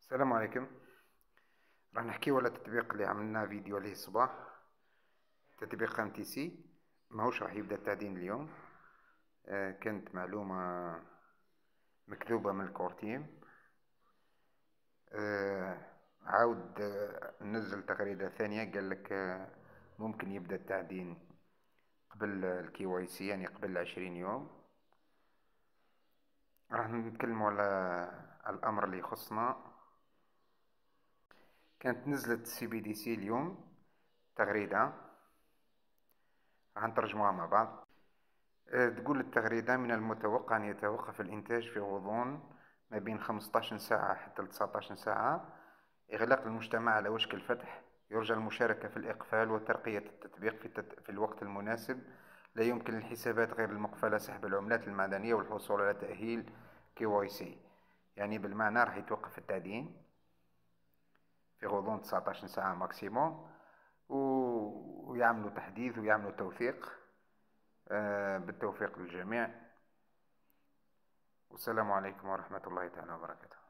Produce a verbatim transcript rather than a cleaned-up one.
السلام عليكم. راح نحكيو على التطبيق اللي عملنا فيديو عليه الصباح. تطبيق ام تي سي ماهوش راح يبدا التعدين اليوم. آه كانت معلومة مكذوبة من الكورتيم. آه عاود آه نزل تغريدة ثانية، قال لك آه ممكن يبدا التعدين قبل الكي واي سي، يعني قبل عشرين يوم. راح نتكلموا على الامر اللي يخصنا. كانت نزلت سي بي دي سي اليوم تغريدة، راح نترجموها مع بعض. أه، تقول التغريدة: من المتوقع أن يتوقف الإنتاج في غضون ما بين خمسطاش ساعة حتى تسعطاش ساعة. إغلاق المجتمع على وشك الفتح. يرجى المشاركة في الإقفال وترقية التطبيق في, التت... في الوقت المناسب. لا يمكن للحسابات غير المقفلة سحب العملات المعدنية والحصول على تأهيل كي واي سي. يعني بالمعنى راح يتوقف التعدين في غضون تسعطاش ساعة ماكسيموم، و... ويعملوا تحديث ويعملوا توثيق. آه، بالتوفيق للجميع، والسلام عليكم ورحمة الله تعالى وبركاته.